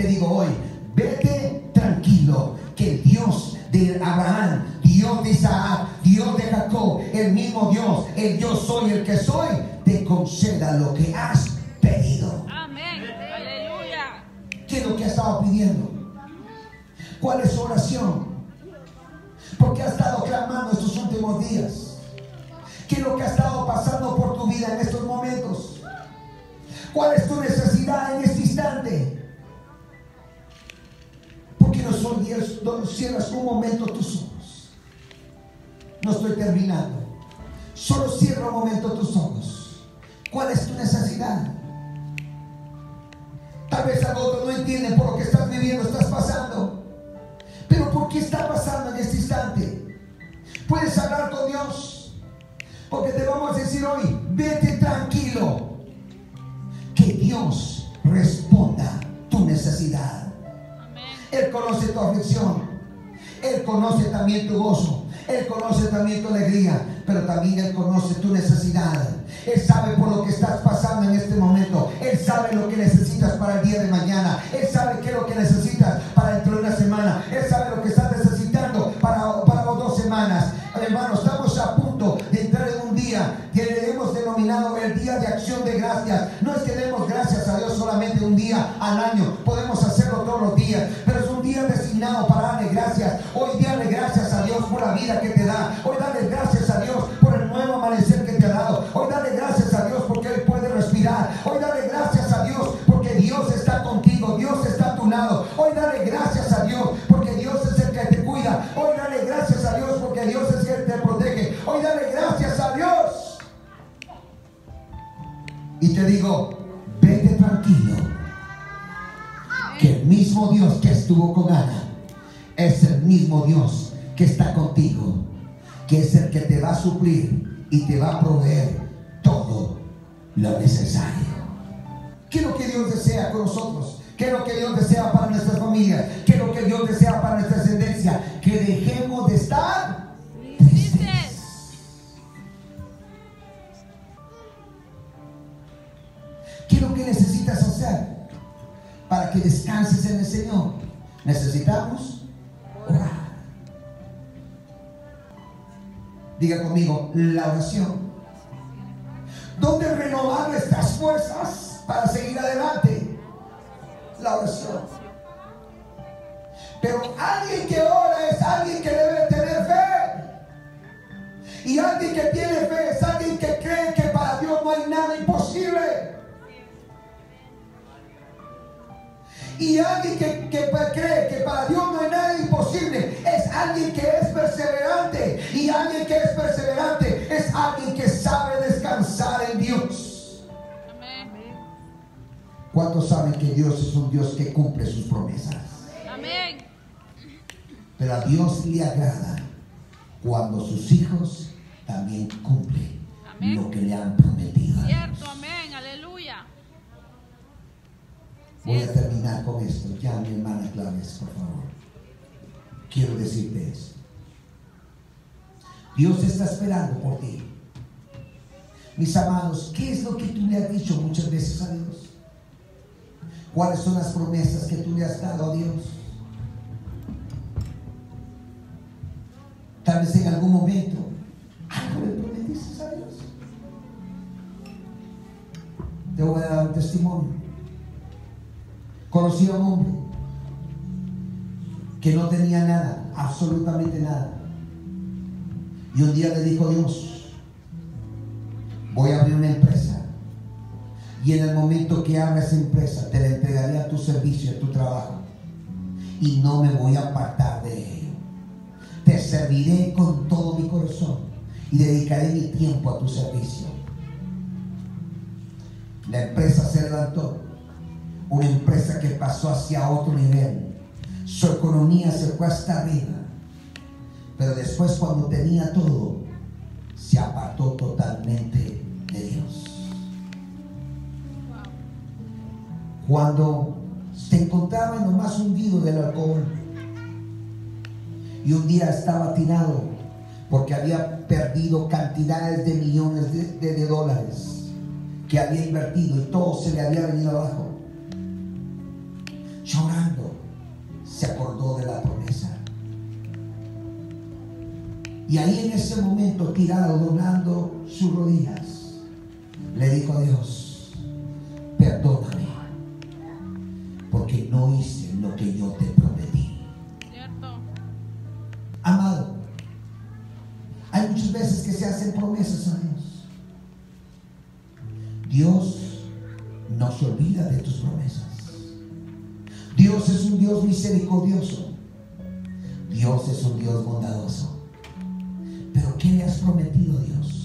digo hoy, vete tranquilo, que el Dios de Abraham, Dios de Isaac, Dios de Jacob, el mismo Dios, el yo soy el que soy, te conceda lo que has pedido. Amén. Aleluya. ¿Qué es lo que has estado pidiendo? ¿Cuál es su oración? ¿Por qué has estado clamando estos últimos días? ¿Qué es lo que ha estado pasando por tu vida en estos momentos? ¿Cuál es tu necesidad en este instante? ¿Por qué no cierras un momento tus ojos? No estoy terminando. Solo cierra un momento tus ojos. ¿Cuál es tu necesidad? Tal vez algo no entiendes por lo que estás viviendo, estás pasando. Pero ¿por qué está pasando en este instante? Puedes hablar con Dios, porque te vamos a decir hoy, vete tranquilo, que Dios responda tu necesidad. Él conoce tu aflicción, Él conoce también tu gozo, Él conoce también tu alegría, pero también Él conoce tu necesidad. Él sabe por lo que estás pasando en este momento. Él sabe lo que necesitas para el día de mañana. Él sabe qué es lo que necesitas para dentro de una semana. Él sabe lo que estás necesitando para 2 semanas. Hermanos, estamos a punto de entrar en un día que hemos denominado el Día de Acción de Gracias. No es que demos gracias a Dios solamente un día al año, podemos hacerlo todos los días, pero es un día designado para darle gracias. Hoy dale gracias a Dios por la vida que te da. Hoy dale gracias a Dios por el nuevo amanecer que te ha dado. Hoy dale gracias a Dios porque Él puede respirar. Hoy dale gracias a Dios porque Dios está contigo, Dios está a tu lado. Hoy dale gracias a Dios porque Dios es el que te cuida. Hoy dale gracias a Dios porque Dios es el que te protege. Hoy dale gracias a Dios. Y te digo, vete tranquilo, que el mismo Dios que estuvo con Ana es el mismo Dios que está contigo, que es el que te va a suplir y te va a proveer todo lo necesario. ¿Qué es lo que Dios desea con nosotros? ¿Qué es lo que Dios desea para nuestras familias? ¿Qué es lo que Dios desea para nuestra descendencia? Que dejemos de estar tristes. ¿Qué es lo que necesitas hacer para que descanses en el Señor? Necesitamos orar. Diga conmigo, la oración. ¿Dónde renovar nuestras fuerzas para seguir adelante? La oración. Pero alguien que ora es alguien que debe tener fe. Y alguien que tiene fe es alguien que cree que para Dios no hay nada imposible. Y alguien que cree que para Dios no hay nada imposible es alguien que es perseverante. Y alguien que es perseverante es alguien que sabe descansar en Dios. Amén. ¿Cuántos saben que Dios es un Dios que cumple sus promesas? Amén. Pero a Dios le agrada cuando sus hijos también cumplen Amén. lo que le han prometido. Cierto, amén, aleluya. Voy a terminar con esto. Ya, mi hermana Claves, por favor. Quiero decirte esto. Dios está esperando por ti. Mis amados, ¿qué es lo que tú le has dicho muchas veces a Dios? ¿Cuáles son las promesas que tú le has dado a Dios? Tal vez en algún momento algo le prometiste a Dios. Te voy a dar un testimonio. Conocí a un hombre que no tenía nada, absolutamente nada. Y un día le dijo a Dios, voy a abrir una empresa. Y en el momento que abra esa empresa, te la entregaré a tu servicio, a tu trabajo. Y no me voy a apartar de ello. Te serviré con todo mi corazón y dedicaré mi tiempo a tu servicio. La empresa se levantó. Una empresa que pasó hacia otro nivel. Su economía se fue hasta arriba. Pero después, cuando tenía todo, se apartó totalmente de Dios. Cuando se encontraba en lo más hundido del alcohol, y un día estaba tirado porque había perdido cantidades de millones de dólares que había invertido y todo se le había venido abajo. Llorando Y ahí en ese momento, tirado, doblando sus rodillas, le dijo a Dios: perdóname, porque no hice lo que yo te prometí. Cierto. Amado, hay muchas veces que se hacen promesas a Dios. Dios no se olvida de tus promesas. Dios es un Dios misericordioso. Dios es un Dios bondadoso. Pero ¿qué le has prometido a Dios?